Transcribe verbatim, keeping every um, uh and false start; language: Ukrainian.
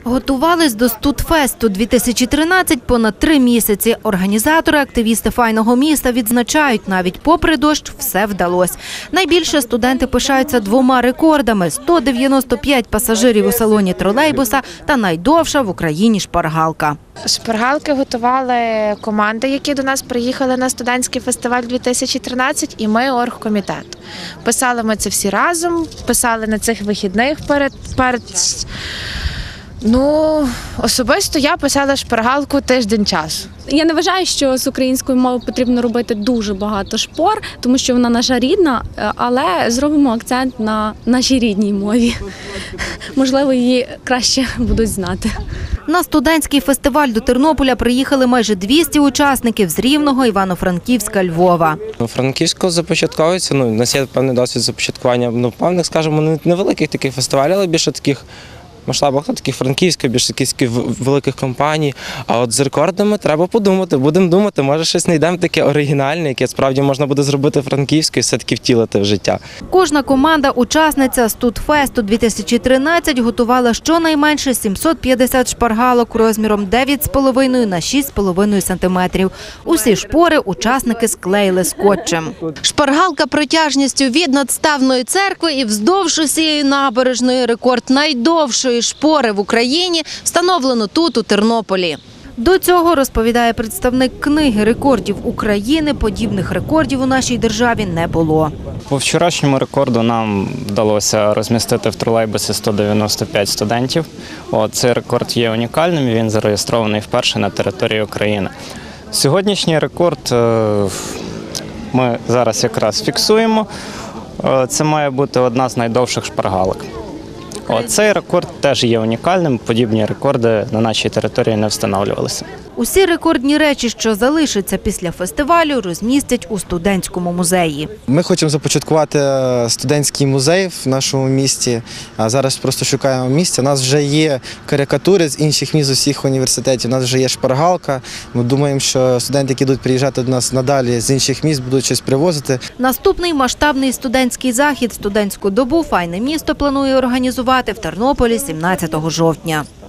Готувались до Студфесту дві тисячі тринадцять понад три місяці. Організатори, активісти файного міста відзначають, навіть попри дощ все вдалося. Найбільше студенти пишаються двома рекордами – сто дев'яносто п'ять пасажирів у салоні тролейбуса та найдовша в Україні шпаргалка. Шпаргалки готували команди, які до нас приїхали на студентський фестиваль дві тисячі тринадцять, і ми оргкомітет. Писали ми це всі разом, писали на цих вихідних перед... перед... Ну, особисто я писала шпаргалку тиждень часу. Я не вважаю, що з української мови потрібно робити дуже багато шпор, тому що вона наша рідна, але зробимо акцент на нашій рідній мові. Можливо, її краще будуть знати. На студентський фестиваль до Тернополя приїхали майже двісті учасників з Рівного, Івано-Франківська, Львова. У Франківську започатковується, ну, у нас є певний досвід започаткування, ну, певних, скажімо, невеликих таких фестивалів, але більше таких масштабах, ну, таких франківських, більш якихось великих компаній. А от з рекордами треба подумати, будемо думати, може щось знайдемо таке оригінальне, яке справді можна буде зробити франківською і все-таки втілити в життя. Кожна команда-учасниця Студфесту дві тисячі тринадцять готувала щонайменше сімсот п'ятдесят шпаргалок розміром дев'ять з половиною на шість з половиною сантиметрів. Усі шпори учасники склеїли скотчем. Шпаргалка протяжністю від надставної церкви і вздовж усієї набережної – рекорд найдовшої шпори в Україні встановлено тут, у Тернополі. До цього, розповідає представник книги рекордів України, подібних рекордів у нашій державі не було. По вчорашньому рекорду нам вдалося розмістити в тролейбусі сто дев'яносто п'ять студентів. От, цей рекорд є унікальним, він зареєстрований вперше на території України. Сьогоднішній рекорд ми зараз якраз фіксуємо. Це має бути одна з найдовших шпаргалок. О, цей рекорд теж є унікальним, подібні рекорди на нашій території не встановлювалися. Усі рекордні речі, що залишаться після фестивалю, розмістять у студентському музеї. Ми хочемо започаткувати студентський музей в нашому місті, а зараз просто шукаємо місця. У нас вже є карикатури з інших міст, з усіх університетів, у нас вже є шпаргалка. Ми думаємо, що студенти, які будуть приїжджати до нас надалі з інших міст, будуть щось привозити. Наступний масштабний студентський захід «Студентську добу» файне місто планує організувати в Тернополі сімнадцятого жовтня.